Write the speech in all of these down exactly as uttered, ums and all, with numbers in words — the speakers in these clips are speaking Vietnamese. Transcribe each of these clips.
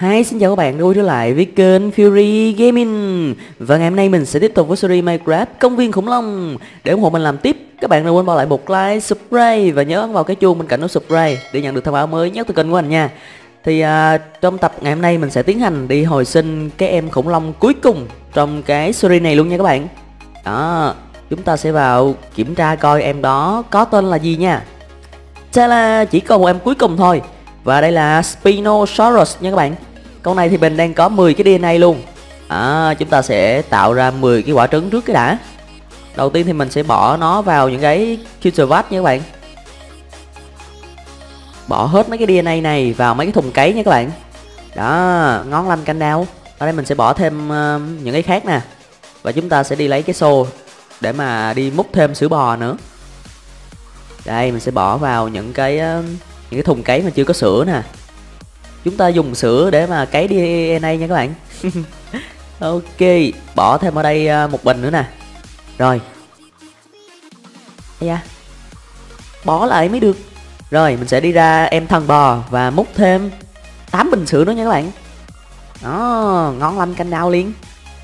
Hi, xin chào các bạn đã quay trở lại với kênh Fury Gaming. Và ngày hôm nay mình sẽ tiếp tục với series Minecraft Công viên khủng long. Để ủng hộ mình làm tiếp, các bạn đừng quên bỏ lại một like, subscribe và nhớ ấn vào cái chuông bên cạnh nút subscribe để nhận được thông báo mới nhất từ kênh của mình nha. Thì à, trong tập ngày hôm nay mình sẽ tiến hành đi hồi sinh cái em khủng long cuối cùng trong cái series này luôn nha các bạn. Đó, chúng ta sẽ vào kiểm tra coi em đó có tên là gì nha. Thế là chỉ còn một em cuối cùng thôi. Và đây là Spinosaurus nha các bạn. Con này thì mình đang có mười cái đê en a luôn. À, chúng ta sẽ tạo ra mười cái quả trứng trước cái đã. Đầu tiên thì mình sẽ bỏ nó vào những cái cultivat nha các bạn. Bỏ hết mấy cái đê en a này vào mấy cái thùng cấy nha các bạn. Đó, ngón lanh canh đao. Ở đây mình sẽ bỏ thêm uh, những cái khác nè. Và chúng ta sẽ đi lấy cái xô để mà đi múc thêm sữa bò nữa. Đây, mình sẽ bỏ vào những cái uh, những cái thùng cấy mà chưa có sữa nè. Chúng ta dùng sữa để mà cấy đê en a nha các bạn. Ok, bỏ thêm ở đây uh, một bình nữa nè. Rồi. Ây da, bỏ lại mới được. Rồi, mình sẽ đi ra em thần bò và múc thêm tám bình sữa nữa nha các bạn. Đó, ngon lanh canh đao liền.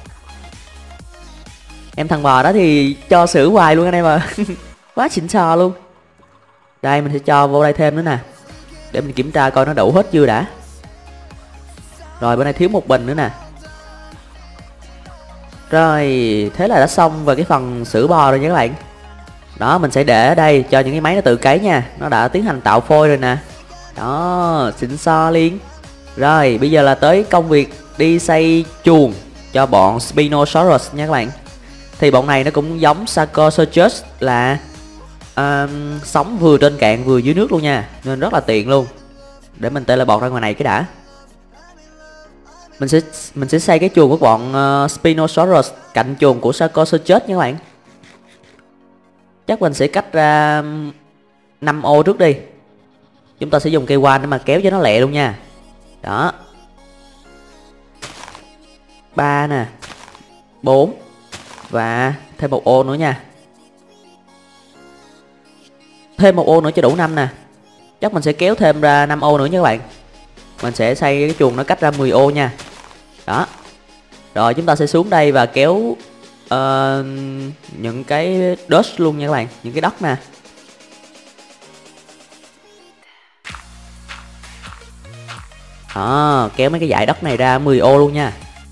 Em thần bò đó thì cho sữa hoài luôn anh em à. Quá xịn sò luôn. Đây, mình sẽ cho vô đây thêm nữa nè, để mình kiểm tra coi nó đủ hết chưa đã. Rồi, bên này thiếu một bình nữa nè. Rồi, thế là đã xong về cái phần sữa bò rồi nha các bạn. Đó, mình sẽ để ở đây cho những cái máy nó tự cấy nha. Nó đã tiến hành tạo phôi rồi nè. Đó, xịn so liền. Rồi, bây giờ là tới công việc đi xây chuồng cho bọn Spinosaurus nha các bạn. Thì bọn này nó cũng giống Sarcosuchus là uh, sống vừa trên cạn vừa dưới nước luôn nha, nên rất là tiện luôn. Để mình tele bọt ra ngoài này cái đã. Mình sẽ mình sẽ xây cái chuồng của bọn uh, Spinosaurus cạnh chuồng của Sarcosuchus nha các bạn. Chắc mình sẽ cách ra năm ô trước đi. Chúng ta sẽ dùng cây quan để mà kéo cho nó lẹ luôn nha. Đó, ba nè, bốn và thêm một ô nữa nha. Thêm một ô nữa cho đủ năm nè. Chắc mình sẽ kéo thêm ra năm ô nữa nha các bạn. Mình sẽ xây cái chuồng nó cách ra mười ô nha. Đó. Rồi chúng ta sẽ xuống đây và kéo uh, những cái dust luôn nha các bạn, những cái đất nè. Đó, kéo mấy cái dải đất này ra mười ô luôn nha.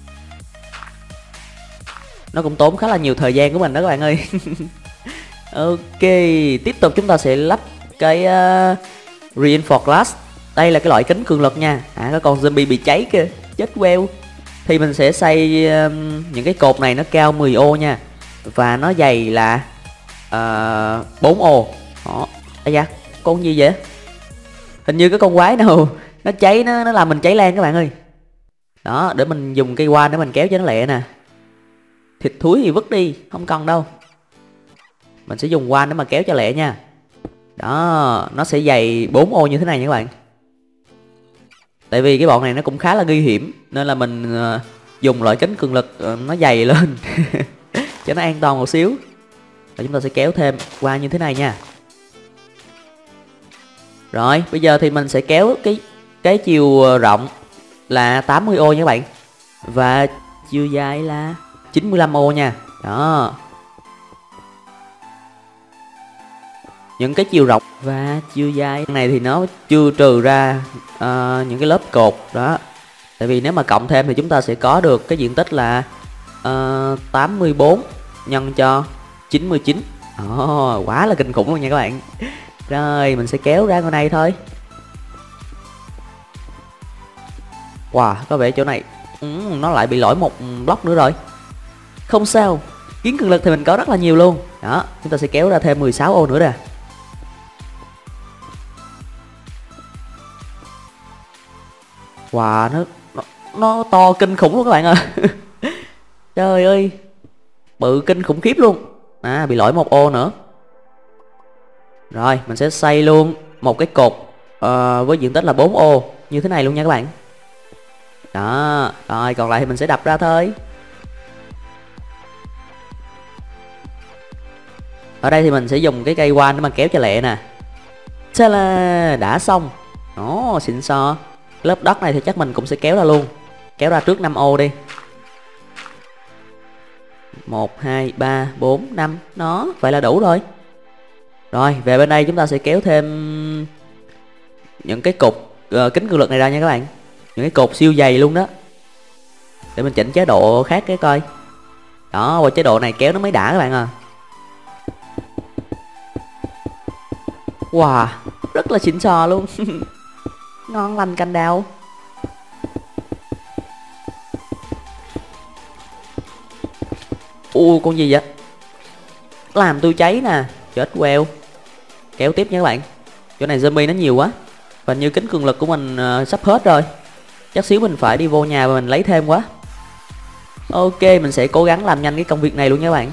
Nó cũng tốn khá là nhiều thời gian của mình đó các bạn ơi. Ok, tiếp tục chúng ta sẽ lắp cái uh, Reinforced Glass. Đây là cái loại kính cường lực nha. À, có con zombie bị cháy kìa, chết queo. Thì mình sẽ xây uh, những cái cột này nó cao mười ô nha. Và nó dày là uh, bốn ô. Đó. Ây da, con gì vậy? Hình như cái con quái nào nó cháy, nó, nó làm mình cháy lan các bạn ơi. Đó, để mình dùng cây quan để mình kéo cho nó lẹ nè. Thịt thúi thì vứt đi, không cần đâu. Mình sẽ dùng quan để mà kéo cho lẹ nha. Đó, nó sẽ dày bốn ô như thế này nha các bạn. Tại vì cái bọn này nó cũng khá là nguy hiểm, nên là mình uh, dùng loại kính cường lực uh, nó dày lên cho nó an toàn một xíu. Và chúng ta sẽ kéo thêm qua như thế này nha. Rồi, bây giờ thì mình sẽ kéo cái cái chiều rộng là tám mươi ô nha các bạn. Và chiều dài là chín mươi lăm ô nha. Đó. Những cái chiều rộng và chiều dài này thì nó chưa trừ ra uh, những cái lớp cột đó. Tại vì nếu mà cộng thêm thì chúng ta sẽ có được cái diện tích là uh, tám mươi bốn nhân cho chín mươi chín. Oh, quá là kinh khủng luôn nha các bạn. Rồi, mình sẽ kéo ra ngoài này thôi. Wow, có vẻ chỗ này ừ, nó lại bị lỗi một block nữa rồi. Không sao, kiến cường lực thì mình có rất là nhiều luôn. Đó, chúng ta sẽ kéo ra thêm mười sáu ô nữa nè. Wow, nó, nó, nó to kinh khủng luôn các bạn ơi. Trời ơi, bự kinh khủng khiếp luôn. À, bị lỗi một ô nữa. Rồi, mình sẽ xây luôn một cái cột uh, với diện tích là bốn ô như thế này luôn nha các bạn. Đó, rồi còn lại thì mình sẽ đập ra thôi. Ở đây thì mình sẽ dùng cái cây quan để mà kéo cho lẹ nè. Ta-da, đã xong. Ồ, xịn xò. Lớp đất này thì chắc mình cũng sẽ kéo ra luôn. Kéo ra trước năm ô đi. Một, hai, ba, bốn, năm. Nó, vậy là đủ rồi. Rồi, về bên đây chúng ta sẽ kéo thêm những cái cục uh, kính cường lực này ra nha các bạn. Những cái cột siêu dày luôn đó. Để mình chỉnh chế độ khác cái coi. Đó, qua chế độ này kéo nó mới đã các bạn à. Wow, rất là xịn sò luôn. Ngon lành cành đào. Ui, con gì vậy? Làm tôi cháy nè. Chết queo. Kéo tiếp nha các bạn. Chỗ này zombie nó nhiều quá. Và như kính cường lực của mình uh, sắp hết rồi. Chắc xíu mình phải đi vô nhà và mình lấy thêm quá. Ok, mình sẽ cố gắng làm nhanh cái công việc này luôn nha các bạn.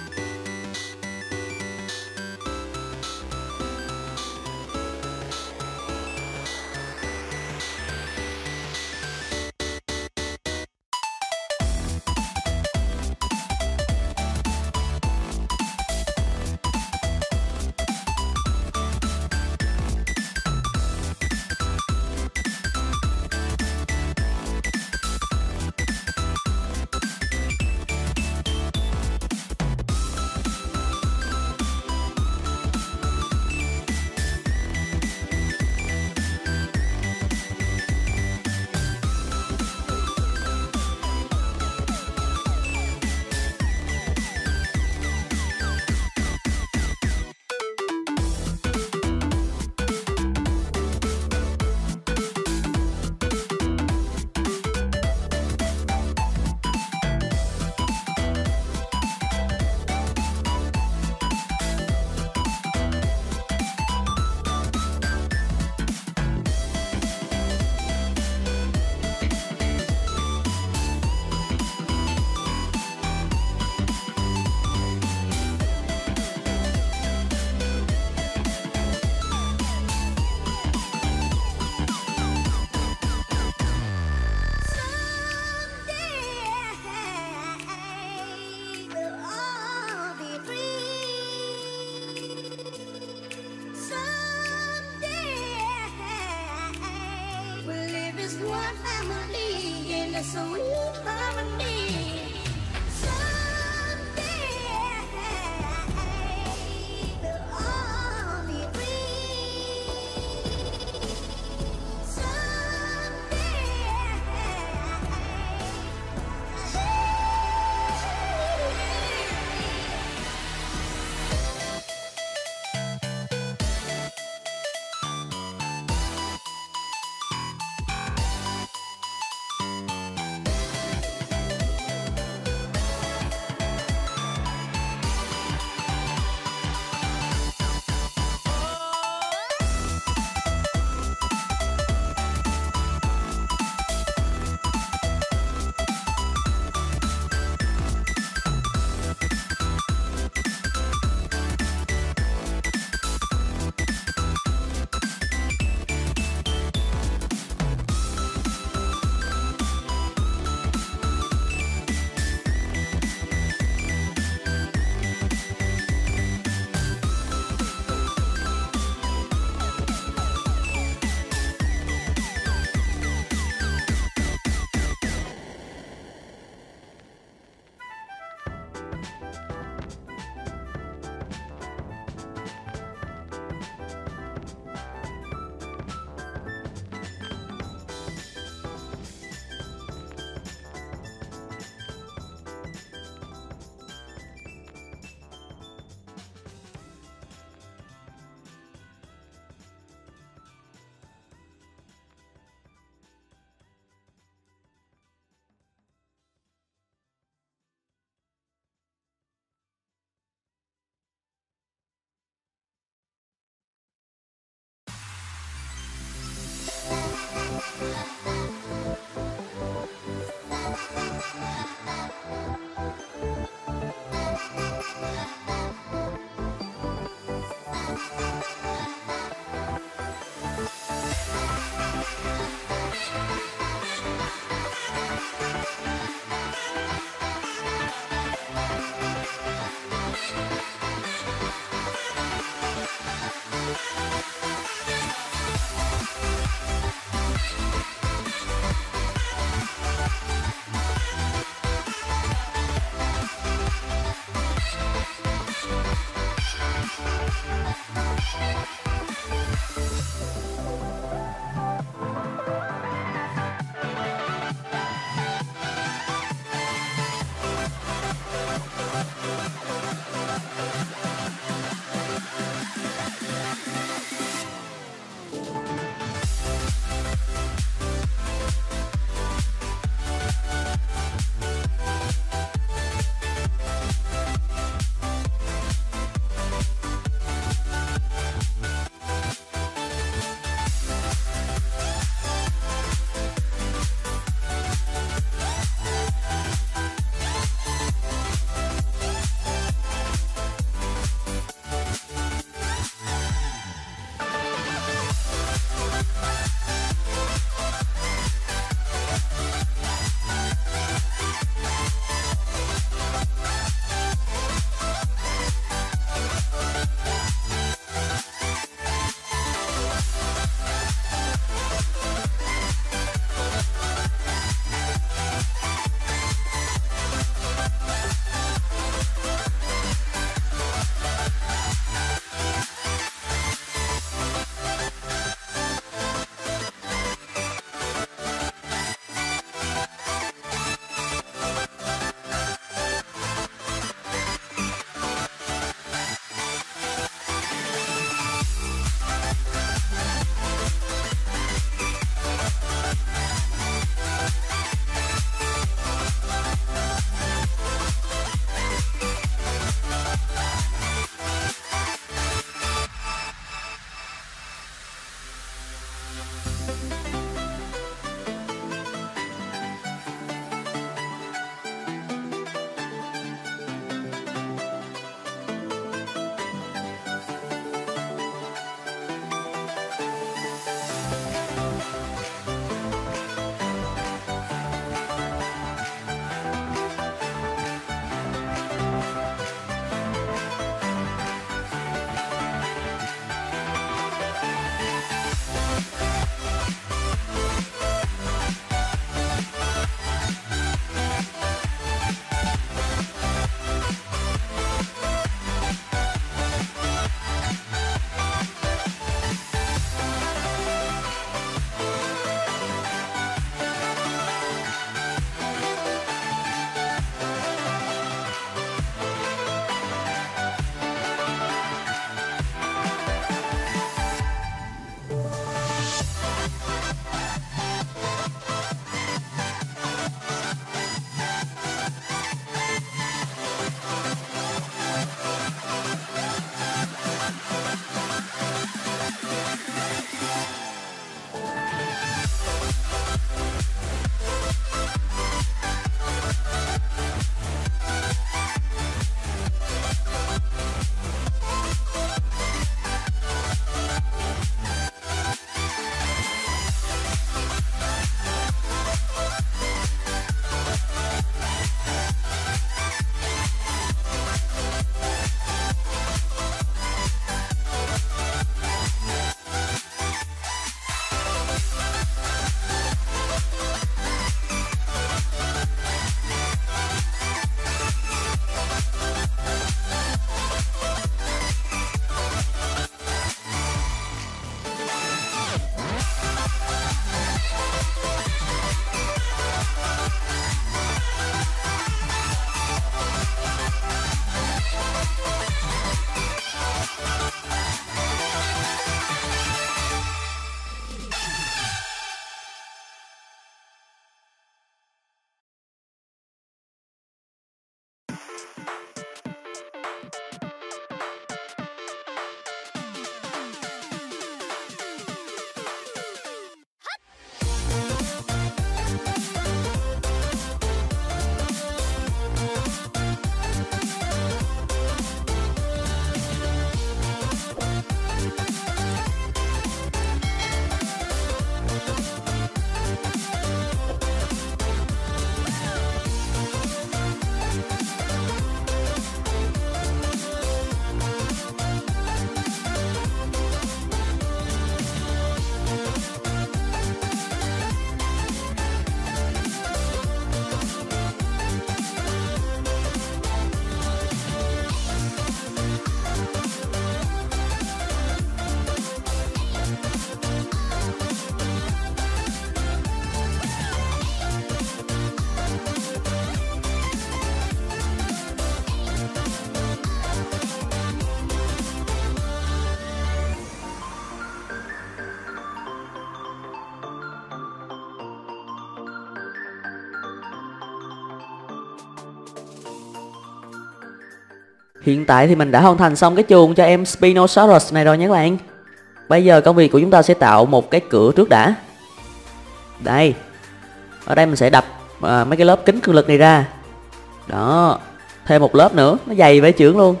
Hiện tại thì mình đã hoàn thành xong cái chuồng cho em Spinosaurus này rồi nha các bạn. Bây giờ công việc của chúng ta sẽ tạo một cái cửa trước đã. Đây. Ở đây mình sẽ đập à, mấy cái lớp kính cường lực này ra. Đó. Thêm một lớp nữa, nó dày với chưởng luôn.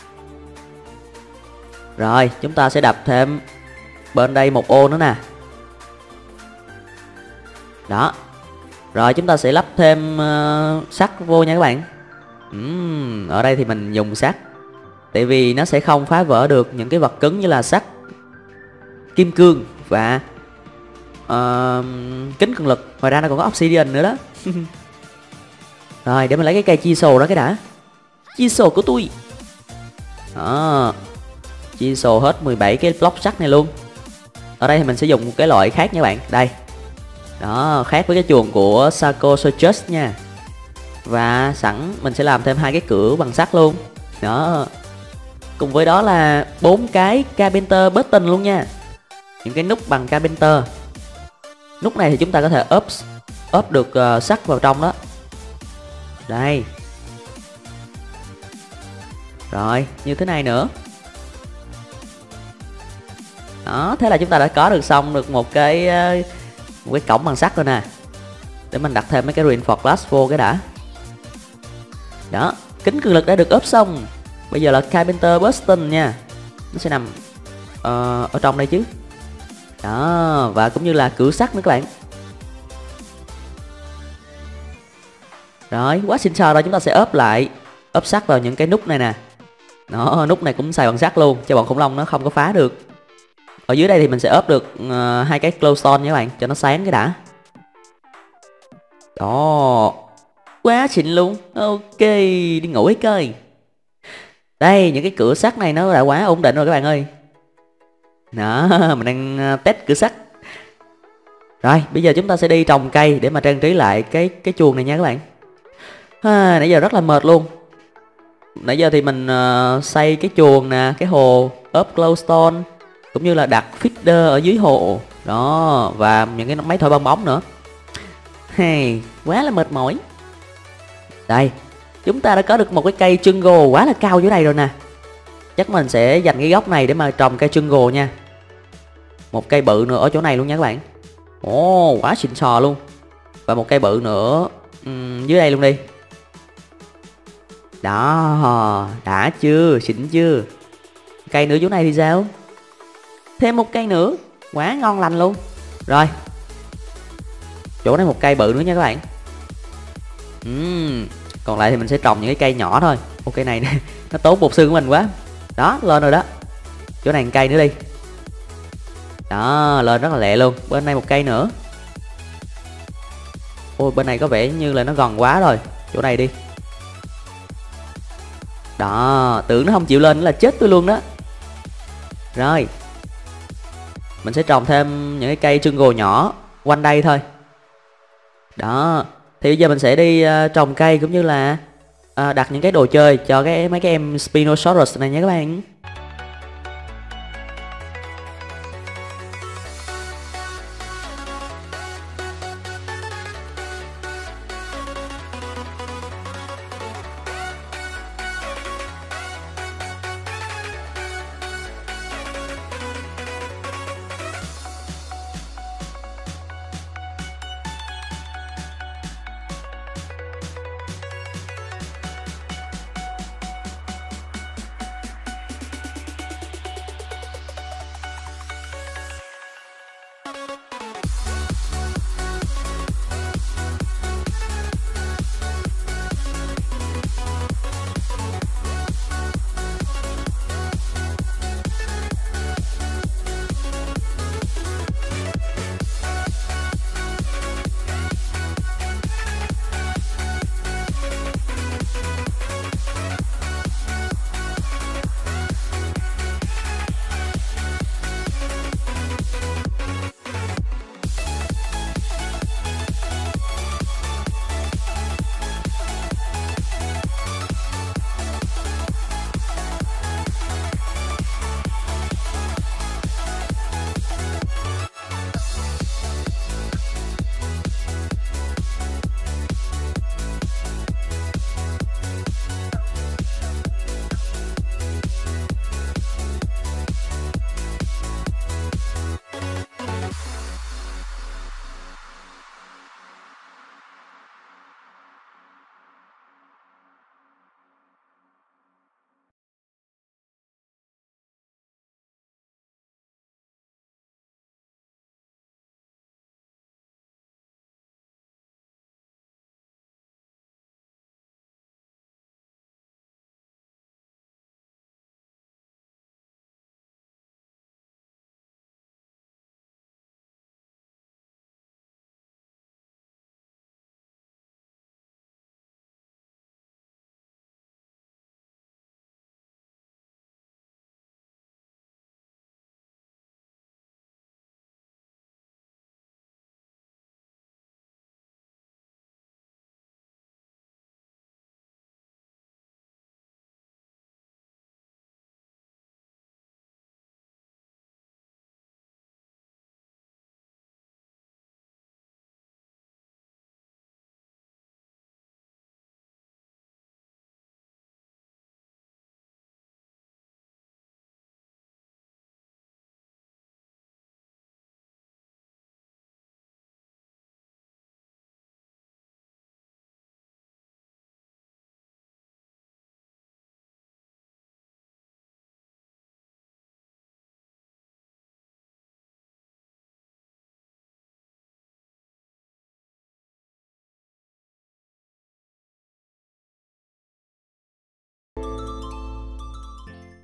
Rồi, chúng ta sẽ đập thêm bên đây một ô nữa nè. Đó. Rồi chúng ta sẽ lắp thêm uh, sắt vô nha các bạn. uhm, Ở đây thì mình dùng sắt, tại vì nó sẽ không phá vỡ được những cái vật cứng như là sắt, kim cương và uh, kính cường lực. Ngoài ra nó còn có obsidian nữa đó. Rồi để mình lấy cái cây chisel đó cái đã. Chisel của tôi. Đó. Chisel hết mười bảy cái block sắt này luôn. Ở đây thì mình sẽ dùng một cái loại khác nha bạn. Đây. Đó, khác với cái chuồng của Sarcosuchus nha. Và sẵn mình sẽ làm thêm hai cái cửa bằng sắt luôn. Đó. Cùng với đó là bốn cái Carpenter button luôn nha. Những cái nút bằng Carpenter. Nút này thì chúng ta có thể ốp ốp được uh, sắt vào trong đó. Đây. Rồi, như thế này nữa. Đó, thế là chúng ta đã có được xong được một cái uh, một cái cổng bằng sắt rồi nè. Để mình đặt thêm mấy cái reinforced glass vô cái đã. Đó, kính cường lực đã được ốp xong. Bây giờ là Carpenter Boston nha. Nó sẽ nằm uh, ở trong đây chứ. Đó, và cũng như là cửa sắt nữa các bạn. Rồi, quá xịn sò rồi, chúng ta sẽ ốp lại. Ốp sắt vào những cái nút này nè. Đó, nút này cũng xài bằng sắt luôn, cho bọn khủng long nó không có phá được. Ở dưới đây thì mình sẽ ốp được uh, hai cái glowstone nha các bạn, cho nó sáng cái đã. Đó, quá xịn luôn. Ok, đi ngủ ấy coi. Đây, những cái cửa sắt này nó đã quá ổn định rồi các bạn ơi. Đó, mình đang test cửa sắt. Rồi, bây giờ chúng ta sẽ đi trồng cây để mà trang trí lại cái cái chuồng này nha các bạn. À, nãy giờ rất là mệt luôn. Nãy giờ thì mình uh, xây cái chuồng nè, cái hồ, ốp glowstone, cũng như là đặt feeder ở dưới hồ. Đó, và những cái máy thổi bong bóng nữa. Hey, quá là mệt mỏi. Đây, chúng ta đã có được một cái cây jungle quá là cao dưới đây rồi nè. Chắc mình sẽ dành cái góc này để mà trồng cây jungle nha. Một cây bự nữa ở chỗ này luôn nha các bạn. Ồ, oh, quá xịn sò luôn. Và một cây bự nữa um, dưới đây luôn đi. Đó, đã chưa, xịn chưa. Cây nữa chỗ này thì sao? Thêm một cây nữa, quá ngon lành luôn. Rồi, chỗ này một cây bự nữa nha các bạn. uhm, Còn lại thì mình sẽ trồng những cái cây nhỏ thôi. Ô, cây này nó tốn bột xương của mình quá. Đó, lên rồi đó. Chỗ này một cây nữa đi. Đó, lên rất là lẹ luôn. Bên này một cây nữa. Ôi, bên này có vẻ như là nó gần quá rồi. Chỗ này đi. Đó, tưởng nó không chịu lên nữa là chết tôi luôn đó. Rồi, mình sẽ trồng thêm những cái cây jungle nhỏ quanh đây thôi. Đó, thì bây giờ mình sẽ đi uh, trồng cây cũng như là uh, đặt những cái đồ chơi cho cái mấy cái em Spinosaurus này nha các bạn.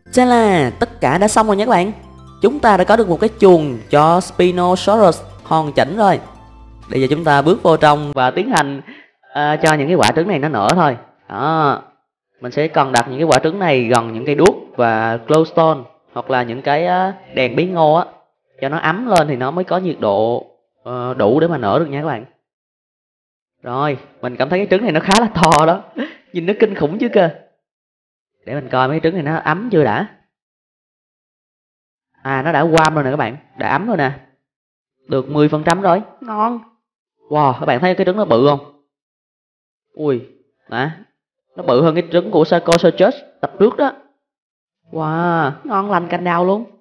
Chà là tất cả đã xong rồi nha các bạn. Chúng ta đã có được một cái chuồng cho Spinosaurus hoàn chỉnh rồi. Bây giờ chúng ta bước vô trong và tiến hành uh, cho những cái quả trứng này nó nở thôi. Đó. Mình sẽ cần đặt những cái quả trứng này gần những cây đuốc và glowstone hoặc là những cái uh, đèn bí ngô á, cho nó ấm lên thì nó mới có nhiệt độ uh, đủ để mà nở được nha các bạn. Rồi, mình cảm thấy cái trứng này nó khá là to đó. Nhìn nó kinh khủng chứ cơ. Để mình coi mấy cái trứng này nó ấm chưa đã. À, nó đã warm rồi nè các bạn, đã ấm rồi nè. Được mười phần trăm rồi, ngon. Wow, các bạn thấy cái trứng nó bự không? Ui, nè, nó bự hơn cái trứng của Sarcosuchus tập trước đó. Wow, ngon lành cành đào luôn.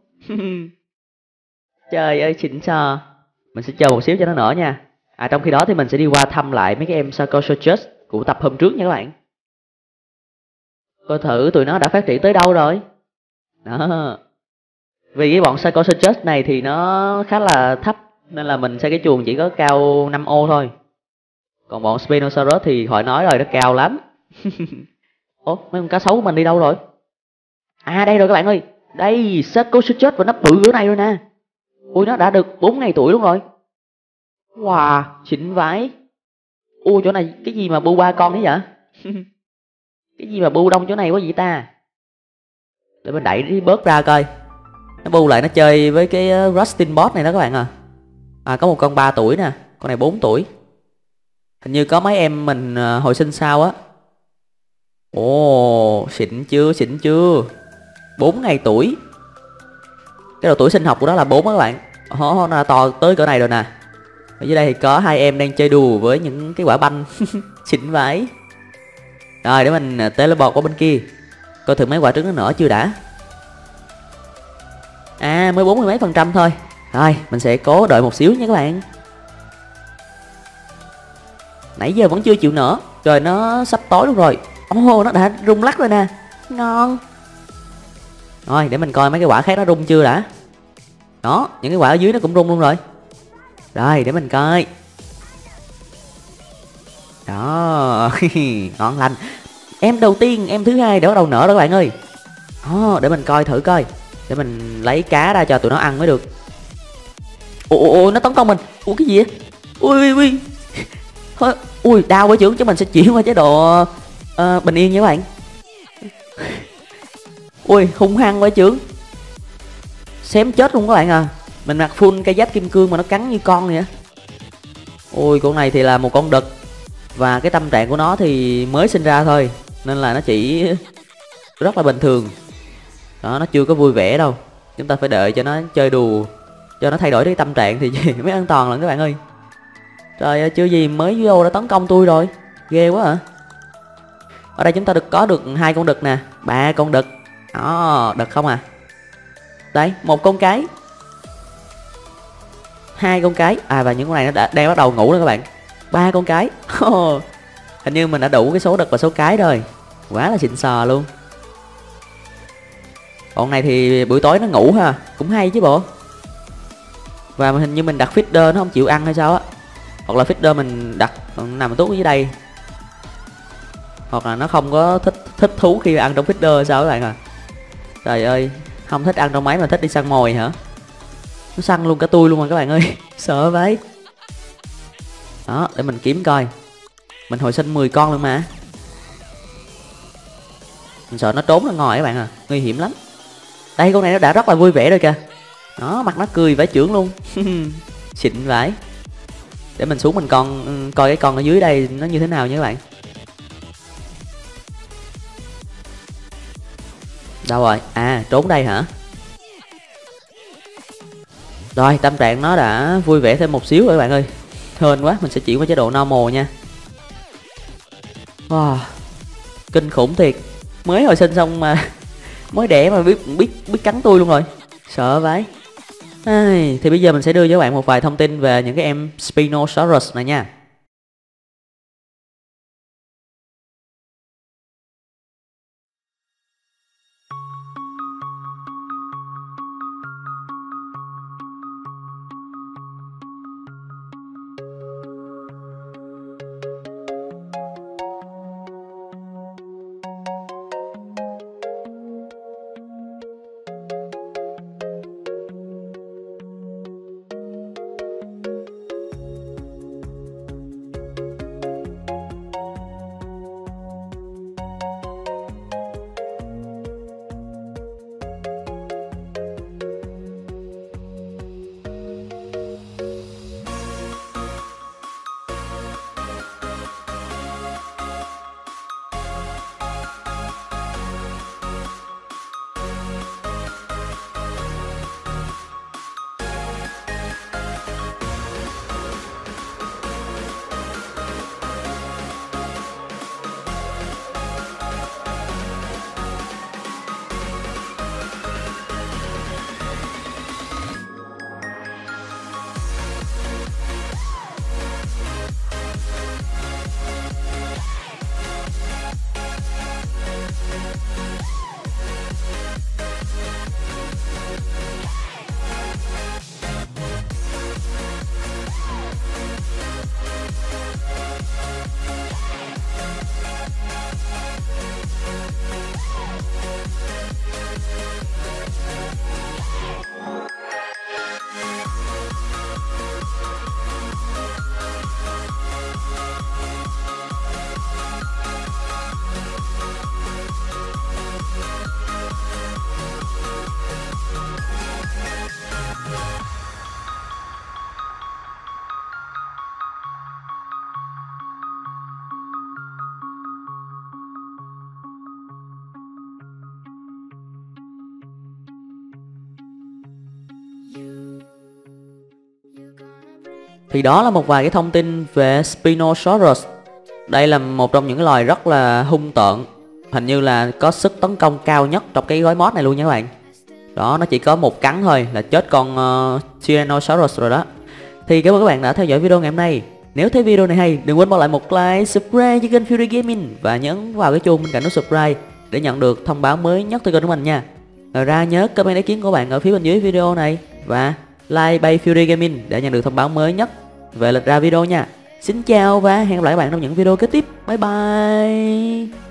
Trời ơi, xịn sò. Mình sẽ chờ một xíu cho nó nở nha. À, trong khi đó thì mình sẽ đi qua thăm lại mấy cái em Sarcosuchus của tập hôm trước nha các bạn. Coi thử tụi nó đã phát triển tới đâu rồi. Đó. Vì cái bọn Sarcosuchus này thì nó khá là thấp, nên là mình xây cái chuồng chỉ có cao năm ô thôi. Còn bọn Spinosaurus thì khỏi nói rồi, nó cao lắm. Ủa, mấy con cá sấu của mình đi đâu rồi? À, đây rồi các bạn ơi. Đây, Sarcosuchus và nó bự cỡ này rồi nè. Ui, nó đã được bốn ngày tuổi luôn rồi. Wow, xịn vãi. Ui, chỗ này cái gì mà bu ba con thế vậy? Cái gì mà bu đông chỗ này quá vậy ta? Để mình đẩy đi bớt ra coi. Nó bu lại nó chơi với cái Rustin Bot này đó các bạn à. À, có một con ba tuổi nè, con này bốn tuổi. Hình như có mấy em mình hồi sinh sau á. Ồ, xịn chưa, xịn chưa. bốn ngày tuổi. Cái độ tuổi sinh học của nó là bốn á các bạn. Nó là to tới cỡ này rồi nè. Ở dưới đây thì có hai em đang chơi đùa với những cái quả banh. Xịn vãi. Rồi để mình teleport qua bên kia. Coi thử mấy quả trứng nó nở chưa đã. À, mới bốn mươi mấy phần trăm thôi. Rồi, mình sẽ cố đợi một xíu nha các bạn. Nãy giờ vẫn chưa chịu nở. Trời, nó sắp tối luôn rồi. Ồ, oh, nó đã rung lắc rồi nè. Ngon. Rồi, để mình coi mấy cái quả khác nó rung chưa đã. Đó, những cái quả ở dưới nó cũng rung luôn rồi. Rồi, để mình coi. Đó. Ngon lành. Em đầu tiên, em thứ hai đã bắt đầu nở đó các bạn ơi. Đó, để mình coi thử coi. Để mình lấy cá ra cho tụi nó ăn mới được. Ủa, ủa, nó tấn công mình. Ủa, cái gì vậy? Ui, ui, ui. Ui, đau quá trưởng, chứ mình sẽ chuyển qua chế độ uh, bình yên nha các bạn. Ui, hung hăng quá trưởng. Xém chết luôn các bạn à. Mình mặc full cây giáp kim cương mà nó cắn như con vậy á. Ui, con này thì là một con đực. Và cái tâm trạng của nó thì mới sinh ra thôi, nên là nó chỉ rất là bình thường. Đó, nó chưa có vui vẻ đâu. Chúng ta phải đợi cho nó chơi đùa, cho nó thay đổi cái tâm trạng thì mới an toàn lần các bạn ơi. Trời ơi, chưa gì mới vô đã tấn công tôi rồi. Ghê quá hả. Ở đây chúng ta được có được hai con đực nè, ba con đực. Đó, đực không à. Đây, một con cái, hai con cái. À, và những con này nó đã đang bắt đầu ngủ rồi các bạn. Ba con cái. Hình như mình đã đủ cái số đực và số cái rồi. Quá là xịn sò luôn. Con này thì buổi tối nó ngủ ha, cũng hay chứ bộ. Và hình như mình đặt feeder nó không chịu ăn hay sao á. Hoặc là feeder mình đặt nằm tốt ở dưới đây. Hoặc là nó không có thích thích thú khi ăn trong feeder hay sao các bạn à. Trời ơi, không thích ăn trong máy mà thích đi săn mồi hả? Nó săn luôn cả tôi luôn rồi các bạn ơi. Sợ vãi. Đó, để mình kiếm coi. Mình hồi sinh mười con luôn mà. Mình sợ nó trốn ra ngoài các bạn à, nguy hiểm lắm. Đây, con này nó đã rất là vui vẻ rồi kìa. Đó, mặt nó cười vãi chưởng luôn. Xịn vãi. Để mình xuống mình con coi cái con ở dưới đây nó như thế nào nha các bạn. Đâu rồi? À, trốn đây hả? Rồi, tâm trạng nó đã vui vẻ thêm một xíu rồi các bạn ơi. Hên quá, mình sẽ chuyển qua chế độ normal nha. Wow, kinh khủng thiệt. Mới hồi sinh xong mà mới đẻ mà biết biết biết cắn tôi luôn rồi. Sợ vãi. Ai, thì bây giờ mình sẽ đưa cho các bạn một vài thông tin về những cái em Spinosaurus này nha. Thì đó là một vài cái thông tin về Spinosaurus. Đây là một trong những cái loài rất là hung tợn, hình như là có sức tấn công cao nhất trong cái gói mod này luôn nha các bạn. Đó, nó chỉ có một cắn thôi là chết con uh, Tyrannosaurus rồi đó. Thì cảm ơn các bạn đã theo dõi video ngày hôm nay. Nếu thấy video này hay, đừng quên bỏ lại một like, subscribe cho kênh Fury Gaming và nhấn vào cái chuông bên cạnh nút subscribe để nhận được thông báo mới nhất từ kênh của mình nha. Ngoài ra nhớ comment ý kiến của bạn ở phía bên dưới video này và like bay Fury Gaming để nhận được thông báo mới nhất về lịch ra video nha. Xin chào và hẹn gặp lại các bạn trong những video kế tiếp. Bye bye.